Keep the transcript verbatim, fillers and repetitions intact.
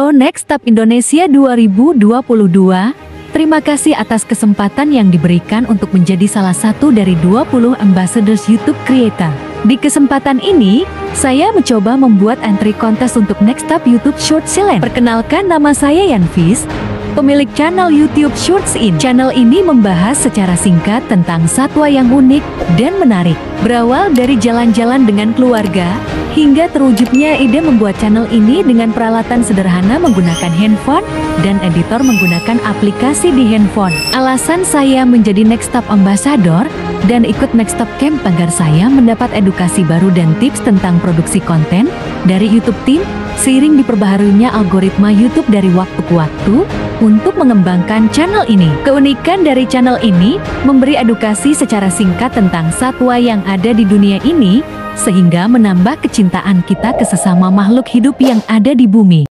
Halo Nextup Indonesia dua ribu dua puluh dua, terima kasih atas kesempatan yang diberikan untuk menjadi salah satu dari dua puluh ambassadors YouTube Creator. Di kesempatan ini, saya mencoba membuat entry kontes untuk Nextup YouTube Short Challenge. Perkenalkan, nama saya Yanvis, pemilik channel YouTube Shorts In. Channel ini membahas secara singkat tentang satwa yang unik dan menarik. Berawal dari jalan-jalan dengan keluarga, hingga terwujudnya ide membuat channel ini dengan peralatan sederhana menggunakan handphone dan editor menggunakan aplikasi di handphone. Alasan saya menjadi Nextup Ambassador dan ikut Nextup Camp agar saya mendapat edukasi baru dan tips tentang produksi konten dari YouTube Team, seiring diperbaharuinya algoritma YouTube dari waktu ke waktu untuk mengembangkan channel ini. Keunikan dari channel ini memberi edukasi secara singkat tentang satwa yang ada di dunia ini, sehingga menambah kecintaan kita ke sesama makhluk hidup yang ada di bumi.